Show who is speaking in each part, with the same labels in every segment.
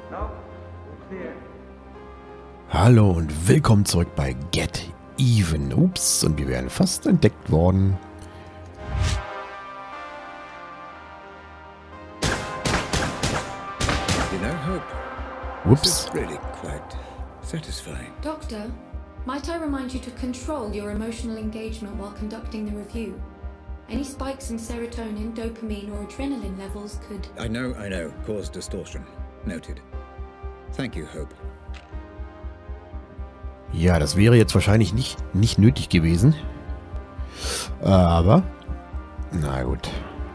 Speaker 1: Hallo und willkommen zurück bei Get Even. Ups, und wir wären fast entdeckt worden.
Speaker 2: You know, Hope,
Speaker 1: Ups.
Speaker 2: this is really quite satisfying.
Speaker 3: Doctor, might I remind you to control your emotional engagement while conducting the review? Any spikes in serotonin, dopamine or adrenaline levels could...
Speaker 2: I know, cause distortion. Noted. Thank you, Hope.
Speaker 1: Ja, das wäre jetzt wahrscheinlich nicht nötig gewesen. Aber, na gut.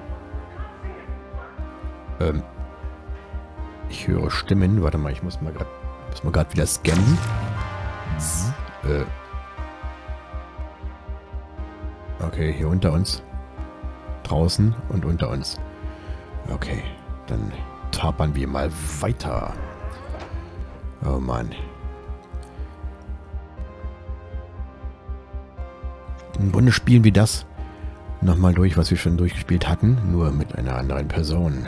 Speaker 1: Ich höre Stimmen. Warte mal, ich muss mal gerade wieder scannen. Okay, hier unter uns. Draußen und unter uns. Okay, dann tapern wir mal weiter. Oh Mann. Im Grunde spielen wir das nochmal durch, was wir schon durchgespielt hatten, nur mit einer anderen Person.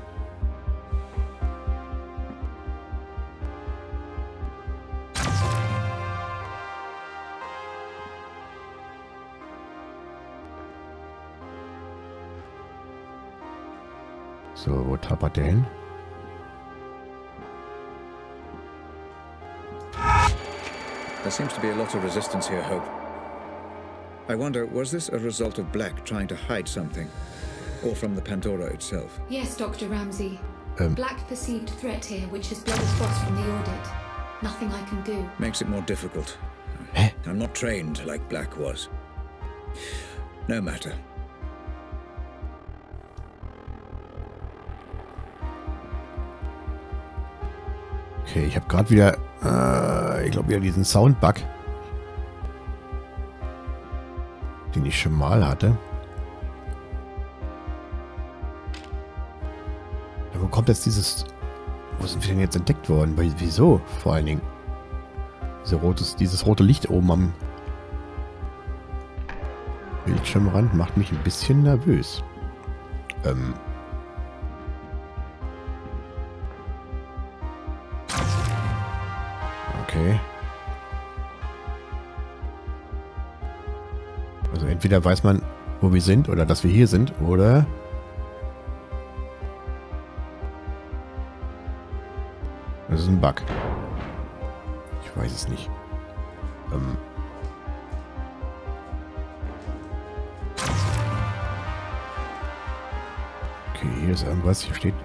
Speaker 1: So, wo tappert der hin?
Speaker 2: There seems to be a lot of resistance here, Hope. I wonder, was this a result of Black trying to hide something? Or from the Pandora itself?
Speaker 3: Yes, Dr. Ramsey. Black perceived threat here, which has blown us boss from the audit. Nothing I can do.
Speaker 2: Makes it more difficult. I'm not trained like Black was. No matter.
Speaker 1: Okay, ich habe gerade wieder, ich glaube wieder diesen Soundbug, den ich schon mal hatte. Ja, wo kommt jetzt dieses, wo sind wir denn jetzt entdeckt worden? Wieso vor allen Dingen? Dieses rote Licht oben am Bildschirmrand macht mich ein bisschen nervös. Okay. Also entweder weiß man, wo wir sind oder dass wir hier sind, oder... Das ist ein Bug. Ich weiß es nicht. Okay, hier ist irgendwas. Hier steht...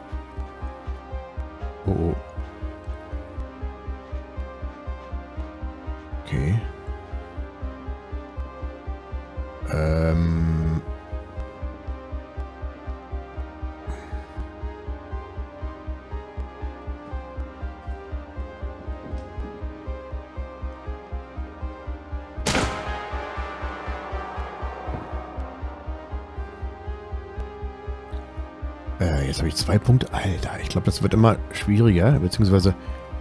Speaker 1: Oh. Okay. Jetzt habe ich 2 Punkte. Alter, ich glaube, das wird immer schwieriger, beziehungsweise...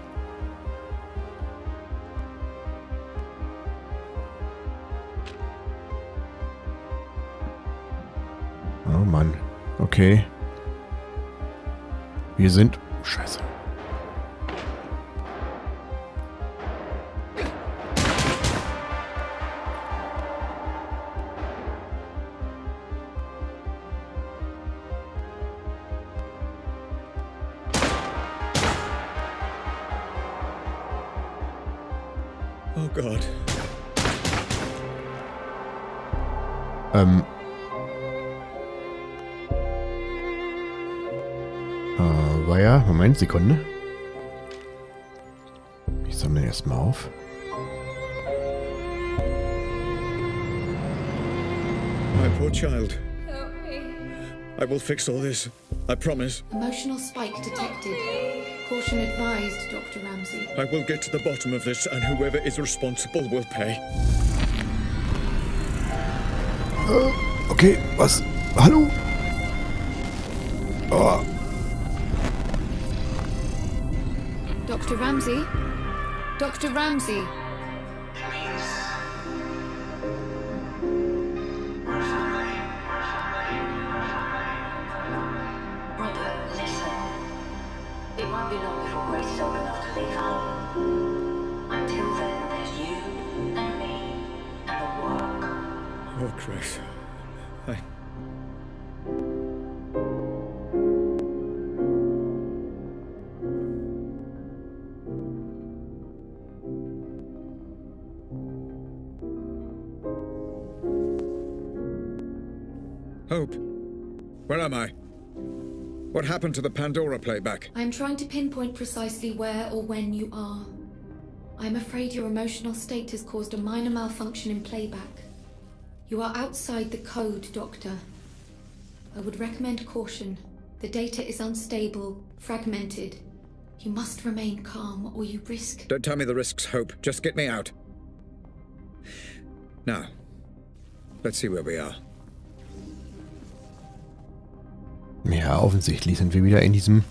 Speaker 1: Oh Mann. Okay. Wir sind... Scheiße.
Speaker 2: Oh God.
Speaker 1: War ja... Moment, Sekunde. Ich sammle erstmal auf.
Speaker 2: My poor child.
Speaker 3: Help me.
Speaker 2: I will fix all this. I promise.
Speaker 3: Emotional spike detected. Caution advised, Dr. Ramsey.
Speaker 2: I will get to the bottom of this, and whoever is responsible will pay.
Speaker 1: Okay, was? Hallo? Oh.
Speaker 3: Dr. Ramsey? Dr. Ramsey?
Speaker 4: It won't be long before Grace is old enough to leave home. Until then, there's you and me and the work.
Speaker 2: Oh, Grace. Hope, where am I? What happened to the Pandora playback?
Speaker 3: I'm trying to pinpoint precisely where or when you are. I'm afraid your emotional state has caused a minor malfunction in playback. You are outside the code, Doctor. I would recommend caution. The data is unstable, fragmented. You must remain calm or you risk...
Speaker 2: Don't tell me the risks, Hope. Just get me out. Now, let's see where we are.
Speaker 1: Ja, offensichtlich sind wir wieder in diesem...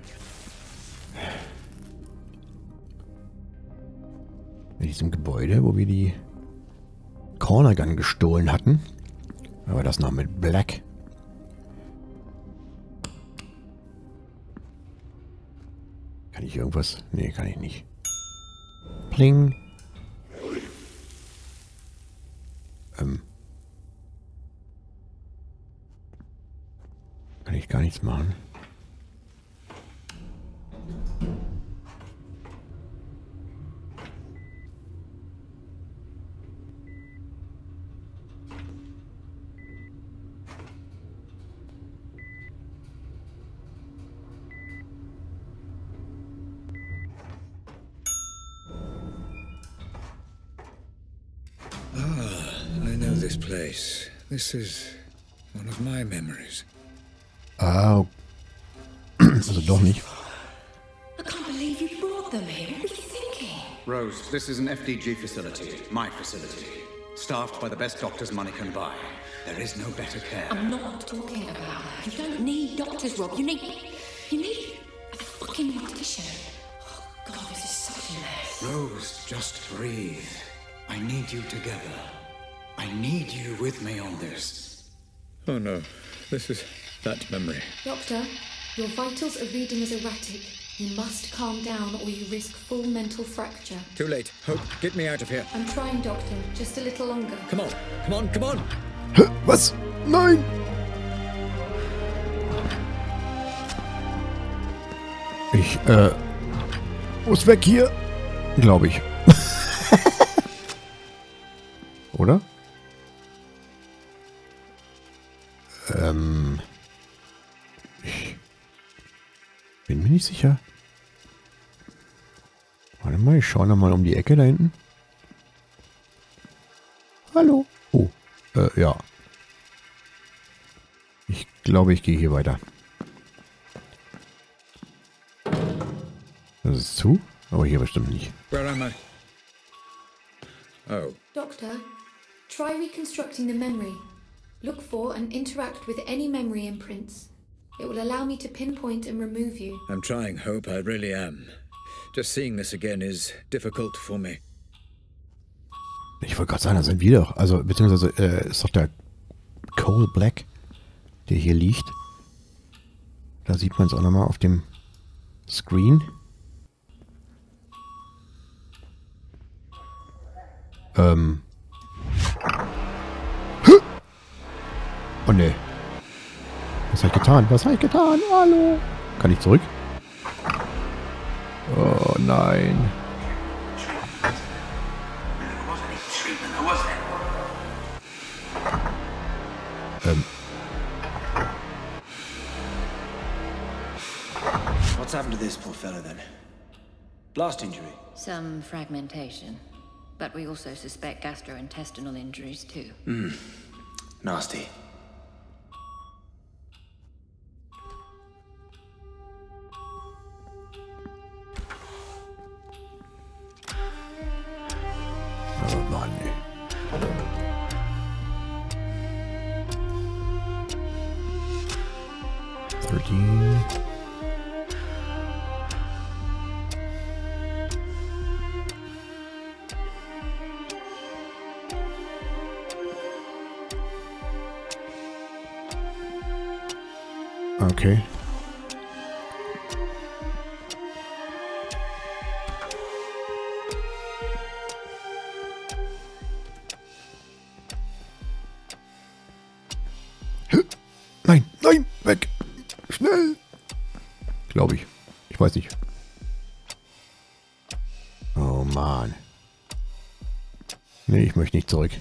Speaker 1: Gebäude, wo wir die Corner Gun gestohlen hatten. Aber das noch mit Black. Kann ich irgendwas? Nee, kann ich nicht. Pling. Kann ich gar nichts machen.
Speaker 2: I know this place. This is one of my memories.
Speaker 1: Ah, also doch nicht.
Speaker 4: I can't believe you brought them here. What were you thinking?
Speaker 5: Rose, this is an FDG facility, my facility. Staffed by the best doctors money can buy. There is no better care.
Speaker 4: I'm not talking about that. You don't need doctors, Rob. You need a fucking mortician. Oh, God, this is such a mess.
Speaker 5: Rose, just breathe. I need you together. I need you with me on this.
Speaker 2: Oh no, this is that memory.
Speaker 3: Doctor, your vitals are reading as erratic. You must calm down or you risk full mental fracture.
Speaker 2: Too late. Hope, get me out of here.
Speaker 3: I'm trying, Doctor. Just a little longer.
Speaker 2: Come on, come on, come on!
Speaker 1: Was? Nein! Ich, muss weg hier. Glaube ich. Oder? Ich bin mir nicht sicher. Warte mal, ich schaue nochmal um die Ecke da hinten. Hallo. Oh, ja. Ich glaube, ich gehe hier weiter. Das ist zu, aber hier bestimmt nicht.
Speaker 2: Where am I? Oh.
Speaker 3: Doctor, try reconstructing the memory. Look for and interact with any memory imprints. It will allow me to pinpoint and remove you.
Speaker 2: I'm trying, Hope, I really am. Just seeing this again is difficult for me.
Speaker 1: Ich wollte gerade sagen, da sind wir doch. Also, beziehungsweise, ist doch der Cole Black, der hier liegt. Da sieht man es auch nochmal auf dem Screen. Oh ne. Was habe ich getan? Was habe ich getan? Hallo? Kann ich zurück? Oh nein.
Speaker 6: What's happened to this poor fella then? Blast injury?
Speaker 4: Some fragmentation. But we also suspect gastrointestinal injuries too.
Speaker 6: Nasty.
Speaker 1: Oh Mann, ey. Okay. schnell. Glaube ich. Ich weiß nicht. Oh Mann. Nee, ich möchte nicht zurück.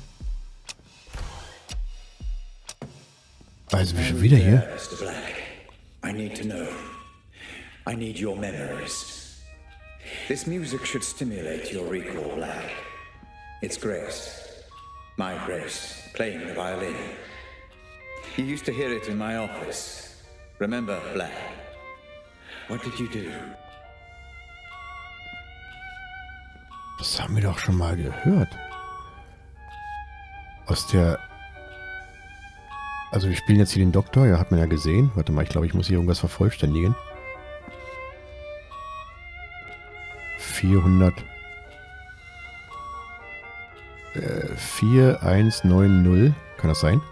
Speaker 1: Also wir schon wieder hier?
Speaker 7: Mr. Black, I need to know. I need your memories.
Speaker 2: This music should stimulate your recall, Black. It's Grace. My Grace, playing the violin. You used to hear it in my office. Remember, Black? What did you do?
Speaker 1: Das haben wir doch schon mal gehört. Aus der... Also wir spielen jetzt hier den Doktor, ja, hat man ja gesehen. Warte mal, ich glaube, ich muss hier irgendwas vervollständigen. 400... 4190. Kann das sein?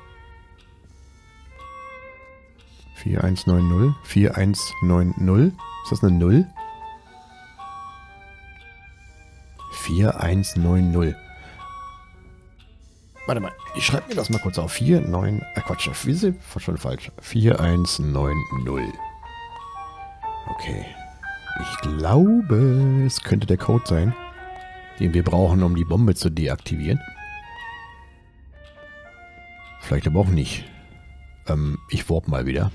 Speaker 1: 4190. 4190. Ist das eine 0? 4190. Warte mal, ich schreibe mir das mal kurz auf. 49... Quatsch, wie ist schon falsch? 4190. Okay. Ich glaube, es könnte der Code sein, den wir brauchen, um die Bombe zu deaktivieren. Vielleicht aber auch nicht. Ich warp mal wieder.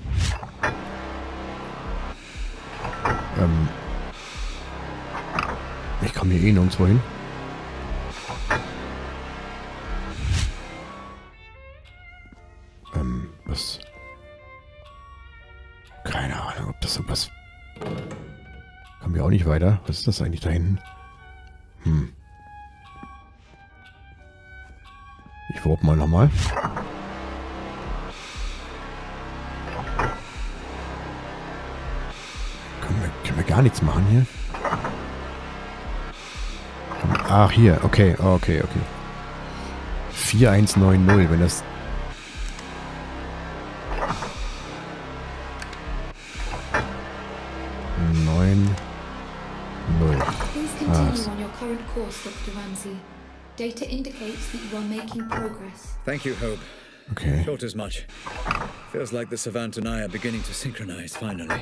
Speaker 1: Ich komme hier eh nirgendwo hin. Was? Keine Ahnung, ob das sowas... Kommen wir auch nicht weiter. Was ist das eigentlich da hinten? Ich warp mal nochmal. Können wir gar nichts machen hier? Ach, hier. Okay, okay, okay. 4190, wenn das...
Speaker 3: Please continue on your current course, Dr. Ramsey. Data indicates that you are making progress.
Speaker 2: Thank you, Hope.
Speaker 1: Okay.
Speaker 2: Thought as much. Feels like the Savant and I are beginning to synchronize, finally.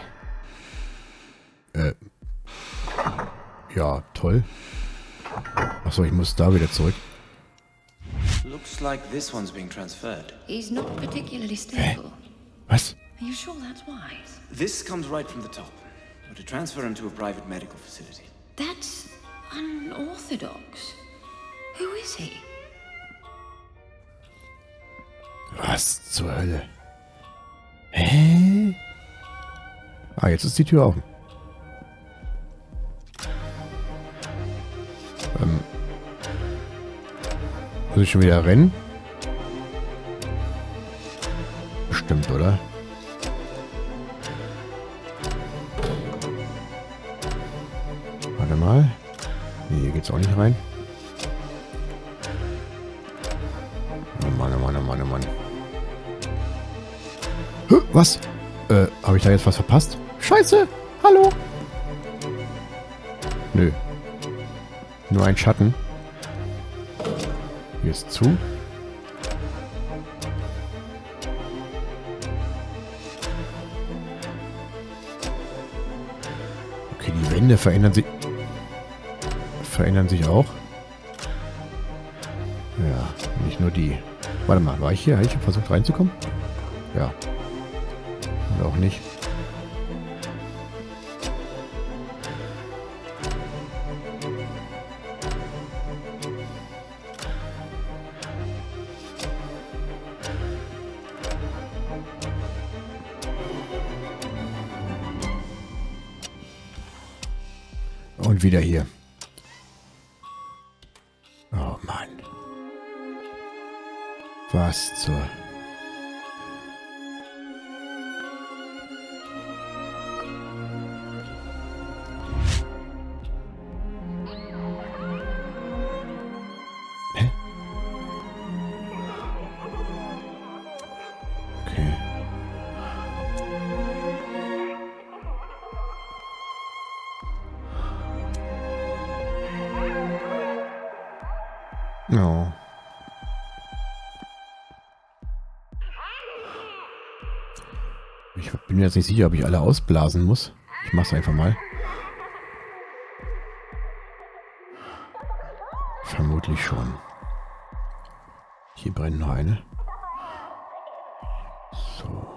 Speaker 1: Ja, toll. Achso, ich muss da wieder zurück.
Speaker 6: Looks like this one's being transferred.
Speaker 4: He's not particularly stable.
Speaker 1: Was?
Speaker 4: Are you sure that's wise?
Speaker 6: This comes right from the top. Or to transfer him to a private medical facility.
Speaker 4: That's unorthodox. Who is he?
Speaker 1: Was zur Hölle? Hä? Ah, jetzt ist die Tür offen. Muss ich schon wieder rennen? Bestimmt, oder? Warte mal. Nee, hier geht's auch nicht rein. Oh Mann, oh Mann, oh Mann, oh Mann. Was? Habe ich da jetzt was verpasst? Scheiße! Hallo! Nö. Nur ein Schatten. Hier ist zu. Okay, die Wände verändern sich auch. Ja, nicht nur die. Warte mal, war ich hier? Habe ich versucht reinzukommen? Ja. Oder auch nicht. Und wieder hier. Oh Mann. Was zur... Hä? Okay. No. bin mir jetzt nicht sicher, ob ich alle ausblasen muss. Ich mach's einfach mal. Vermutlich schon. Hier brennt noch eine. So.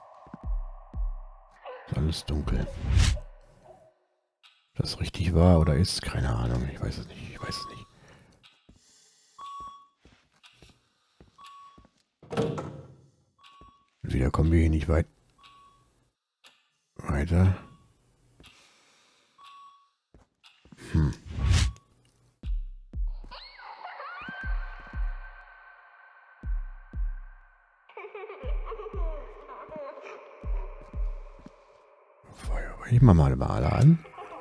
Speaker 1: Ist alles dunkel. Ob das richtig war oder ist, keine Ahnung. Ich weiß es nicht. Ich weiß es nicht. Wieder kommen wir hier nicht weit. Weiter. Ich mach mal alle an.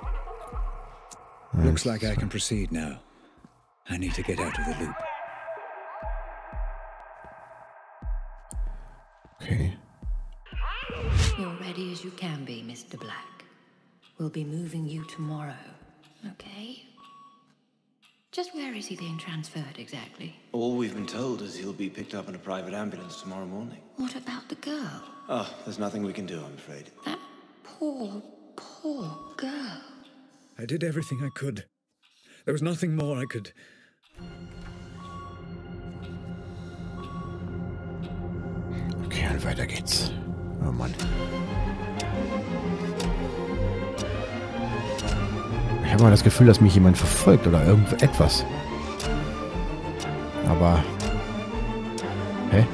Speaker 2: Looks like I can proceed now. I need to get out of the loop.
Speaker 1: Okay.
Speaker 4: You're ready as you can be, Mr. Black. We'll be moving you tomorrow, okay? Just where is he being transferred exactly?
Speaker 6: All we've been told is he'll be picked up in a private ambulance tomorrow morning.
Speaker 4: What about the girl?
Speaker 6: Oh, there's nothing we can do, I'm afraid.
Speaker 4: That poor girl.
Speaker 2: I did everything I could. There was nothing more I could...
Speaker 1: Okay, und weiter geht's. Oh Mann. Ich habe mal das Gefühl, dass mich jemand verfolgt oder irgendetwas. Aber... Hä?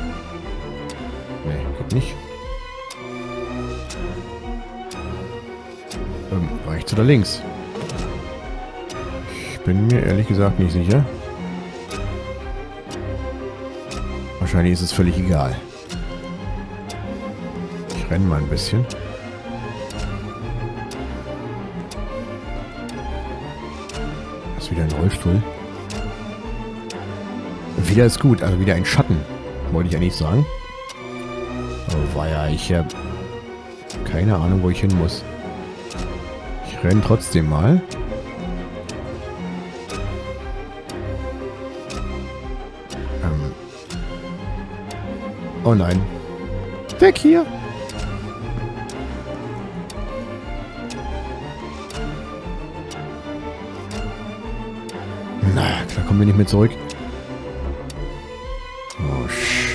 Speaker 1: Nee, geht nicht. Rechts oder links? Ich bin mir ehrlich gesagt nicht sicher. Wahrscheinlich ist es völlig egal. Ich renne mal ein bisschen. Das ist wieder ein Rollstuhl. Wieder ist gut, also wieder ein Schatten, wollte ich eigentlich sagen. Oh, war ja, ich habe keine Ahnung, wo ich hin muss. Ich renne trotzdem mal. Oh nein. Weg hier! Na, da kommen wir nicht mehr zurück. Oh,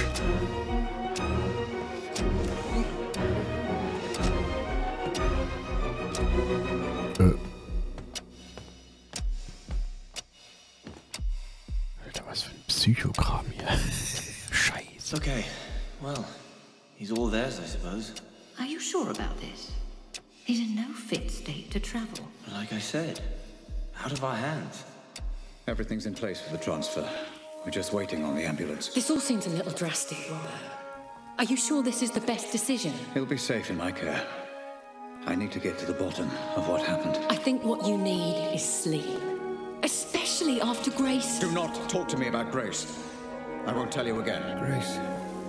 Speaker 1: Alter, was für ein Psychokram hier. Scheiße.
Speaker 6: Okay, well, he's all theirs, I suppose.
Speaker 4: Are you sure about this? He's in no fit state to travel.
Speaker 6: Like I said, out of our hands.
Speaker 2: Everything's in place for the transfer. We're just waiting on the ambulance.
Speaker 8: This all seems a little drastic, Robert. Are you sure this is the best decision?
Speaker 2: He'll be safe in my care. I need to get to the bottom of what happened.
Speaker 8: I think what you need is sleep. Especially after Grace.
Speaker 2: Do not talk to me about Grace. I won't tell you again. Grace.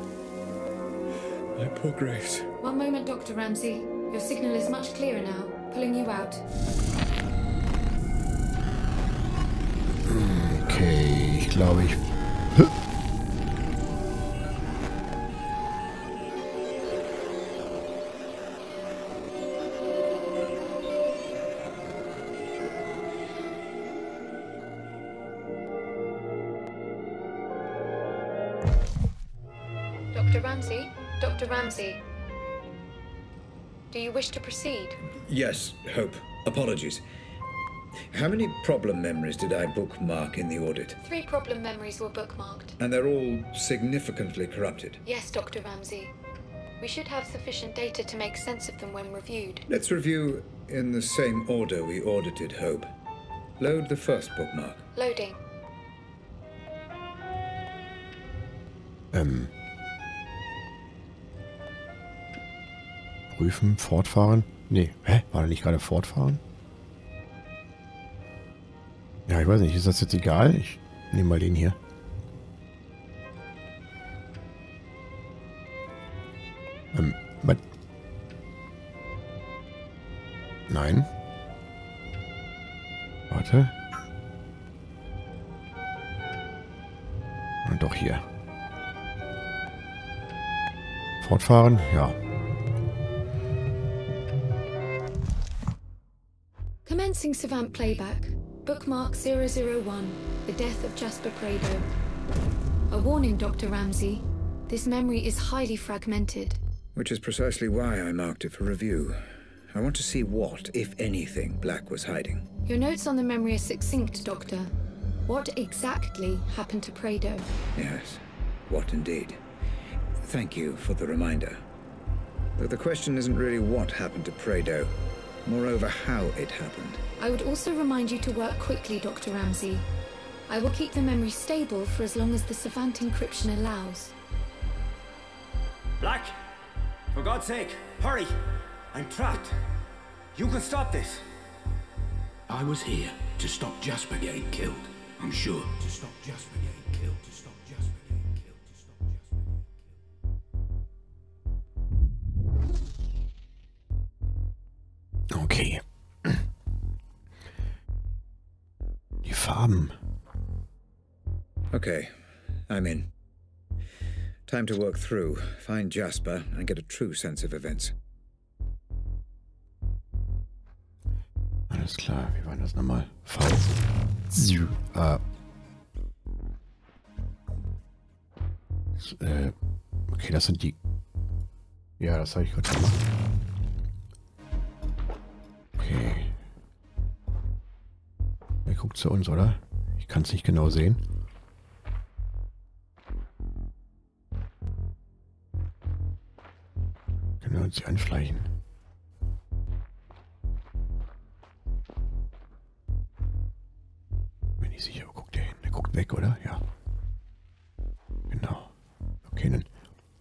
Speaker 2: My poor Grace.
Speaker 3: One moment, Dr. Ramsey. Your signal is much clearer now. Pulling you out.
Speaker 1: Okay, ich glaube, ich...
Speaker 3: Dr. Ramsey? Dr. Ramsey? Do you wish to proceed?
Speaker 7: Yes, Hope. Apologies. How many problem memories did I bookmark in the audit?
Speaker 3: 3 problem memories were bookmarked.
Speaker 7: And they're all significantly corrupted.
Speaker 3: Yes, Dr. Ramsey. We should have sufficient data to make sense of them when reviewed.
Speaker 7: Let's review in the same order we audited Hope. Load the first bookmark.
Speaker 3: Loading.
Speaker 1: Prüfen, fortfahren? Nee, hä? War da nicht gerade fortfahren? Ja, ich weiß nicht, ist das jetzt egal? Ich nehme mal den hier. Was? Nein. Warte. Und doch hier. Fortfahren? Ja.
Speaker 3: Commencing Savant playback. Bookmark 001. The death of Jasper Prado. A warning, Dr. Ramsey. This memory is highly fragmented.
Speaker 7: Which is precisely why I marked it for review. I want to see what, if anything, Black was hiding.
Speaker 3: Your notes on the memory are succinct, Doctor. What exactly happened to Prado?
Speaker 7: Yes, what indeed. Thank you for the reminder. But the question isn't really what happened to Prado. Moreover, how it happened.
Speaker 3: I would also remind you to work quickly, Dr. Ramsey. I will keep the memory stable for as long as the Savant encryption allows.
Speaker 9: Black! For God's sake, hurry! I'm trapped. You can stop this.
Speaker 10: I was here to stop Jasper getting killed. I'm sure. To stop Jasper getting killed. To stop Jasper getting killed. To stop Jasper getting killed.
Speaker 1: Okay. Die Farben.
Speaker 7: Okay, I'm in. Time to work through, find Jasper, and get a true sense of events.
Speaker 1: Alles klar, wie war das nochmal? V. Okay, das sind die... Ja, das habe ich gerade gemacht. Okay. Er guckt zu uns, oder? Ich kann es nicht genau sehen. Können wir uns hier anschleichen? Bin ich sicher, wo guckt der hin? Der guckt weg, oder? Ja. Genau. Okay, dann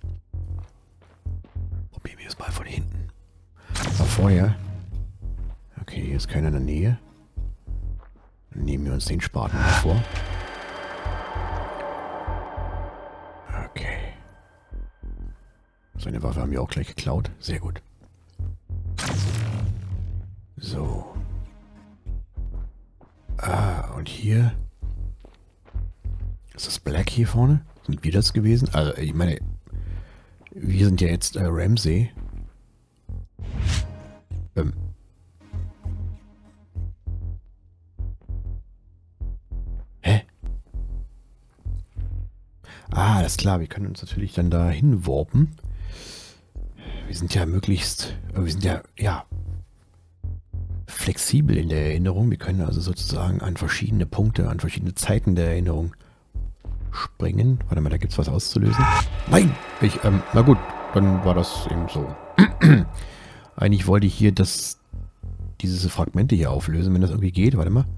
Speaker 1: probieren wir es mal von hinten. Aber vorher... Okay, hier ist keiner in der Nähe. Dann nehmen wir uns den Spaten mal vor. Okay. Seine Waffe haben wir auch gleich geklaut. Sehr gut. So. Und hier... Ist das Black hier vorne? Sind wir das gewesen? Also, ich meine... Wir sind ja jetzt Ramsey. Hä? Ah, das ist klar. Wir können uns natürlich dann da hinwarpen. Wir sind ja wir sind ja, flexibel in der Erinnerung. Wir können also sozusagen an verschiedene Punkte, an verschiedene Zeiten der Erinnerung springen. Warte mal, da gibt es was auszulösen. Nein! Na gut, dann war das eben so. Eigentlich wollte ich hier diese Fragmente hier auflösen, wenn das irgendwie geht. Warte mal.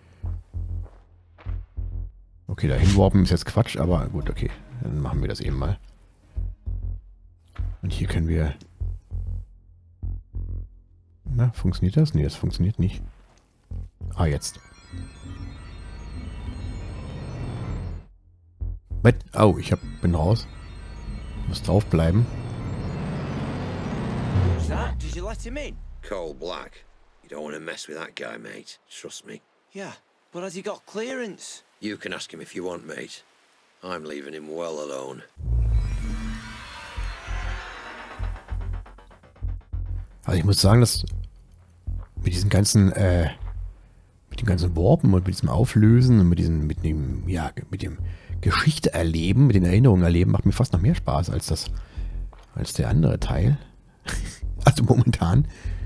Speaker 1: Okay, da hinwarpen ist jetzt Quatsch, aber gut, okay. Dann machen wir das eben mal. Und hier können wir... Na, funktioniert das? Nee, das funktioniert nicht. Ah, jetzt. Oh, bin raus. Muss draufbleiben.
Speaker 9: Who's that? Did you let him in?
Speaker 11: Cole Black. You don't want to mess with that guy, mate. Trust me.
Speaker 9: Yeah, but has he got clearance?
Speaker 11: You can ask him if you want, mate. I'm leaving him well alone.
Speaker 1: Also ich muss sagen, dass mit diesen ganzen, mit dem ganzen Warpen und mit diesem Auflösen und mit dem Geschichte erleben, mit den Erinnerungen erleben, macht mir fast noch mehr Spaß als der andere Teil. Also momentan.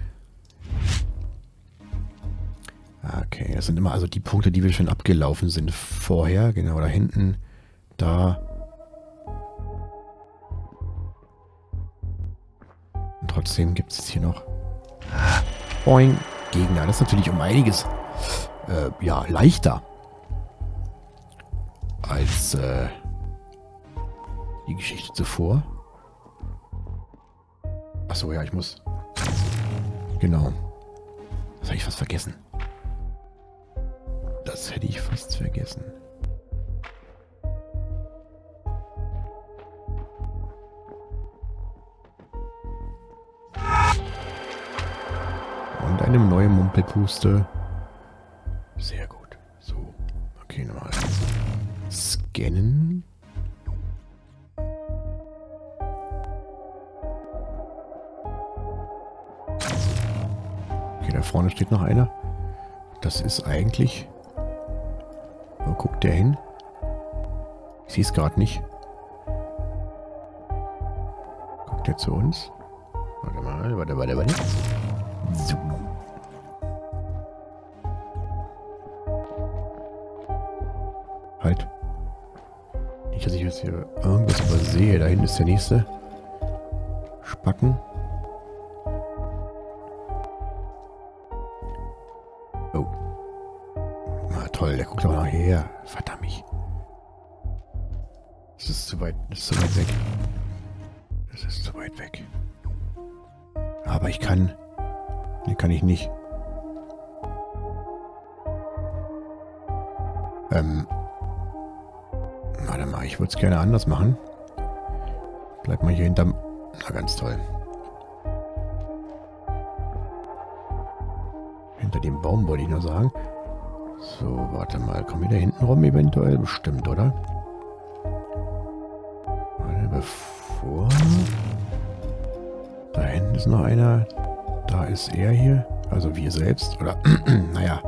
Speaker 1: Okay, das sind immer also die Punkte, die wir schon abgelaufen sind vorher. Genau, da hinten, da. Und trotzdem gibt es hier noch Boing, Gegner. Das ist natürlich um einiges leichter als die Geschichte zuvor. Achso, ja, ich muss... Genau. Das habe ich fast vergessen. Das hätte ich fast vergessen. Und eine neue Mumpelpuste. Sehr gut. So. Okay, nochmal. Scannen. Okay, da vorne steht noch einer. das ist eigentlich... Wo guckt der hin? Ich sehe es gerade nicht. Guckt der zu uns? Warte mal, warte. So. Halt. Nicht, dass ich jetzt hier irgendwas übersehe. Da hinten ist der nächste. Spacken. Oh. Na toll, der guckt aber noch her. Verdammt. Das ist zu weit weg. Das ist zu weit weg. Aber ich kann... Nee, kann ich nicht. Warte mal, ich würde es gerne anders machen. Bleib mal hier hinterm... Na, ganz toll. Hinter dem Baum wollte ich nur sagen. So, warte mal. Kommen wir da hinten rum eventuell? Bestimmt, oder? Warte, bevor... Da hinten ist noch einer. Da ist er hier. Also wir selbst. Oder, naja.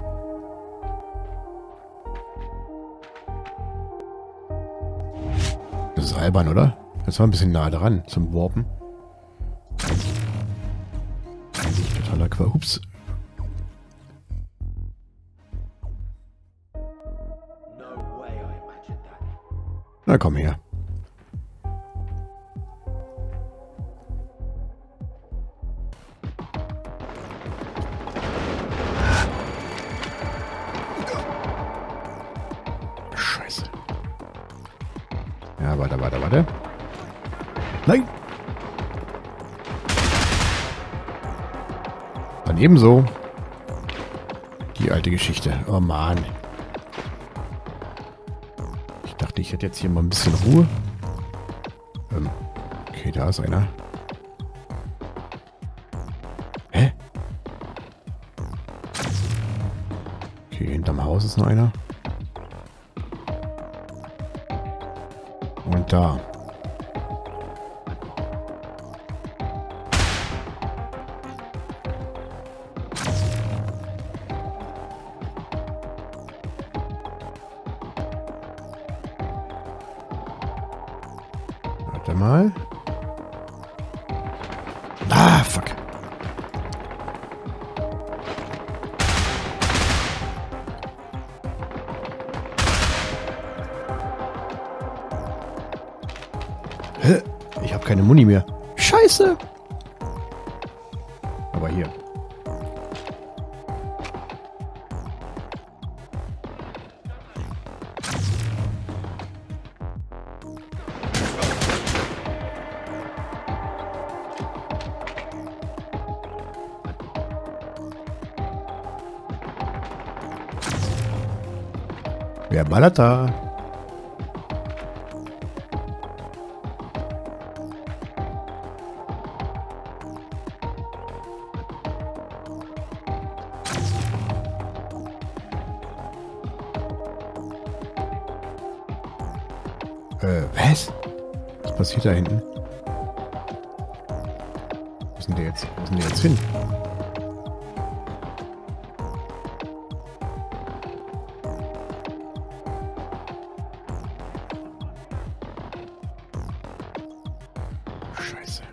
Speaker 1: Das ist albern, oder? Das war ein bisschen nah dran zum Warpen. Eigentlich totaler Quatsch. Ups. Na komm her. Scheiße. Ja, warte. Nein! Dann ebenso. Die alte Geschichte. Oh Mann. Ich dachte, ich hätte jetzt hier mal ein bisschen Ruhe. Okay, da ist einer. Hä? Okay, hinterm Haus ist noch einer. Und da. Warte mal. Ah, fuck. Hä? Ich habe keine Muni mehr. Scheiße. Aber hier. Wer ballert da? Was? Was passiert da hinten? Wo ist denn der jetzt? Wo ist denn der jetzt hin? Scheiße.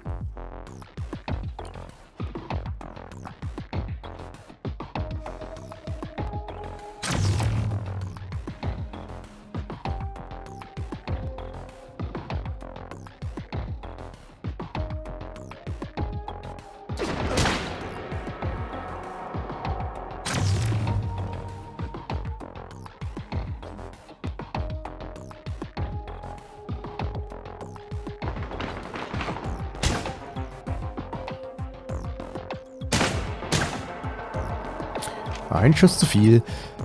Speaker 1: Ein Schuss zu viel.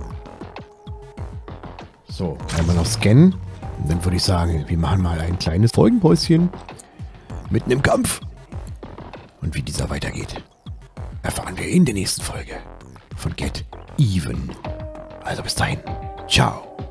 Speaker 1: So, einmal noch scannen. Und dann würde ich sagen, wir machen mal ein kleines Folgenpäuschen. Mitten im Kampf. Und wie dieser weitergeht, erfahren wir in der nächsten Folge von Get Even. Also bis dahin. Ciao.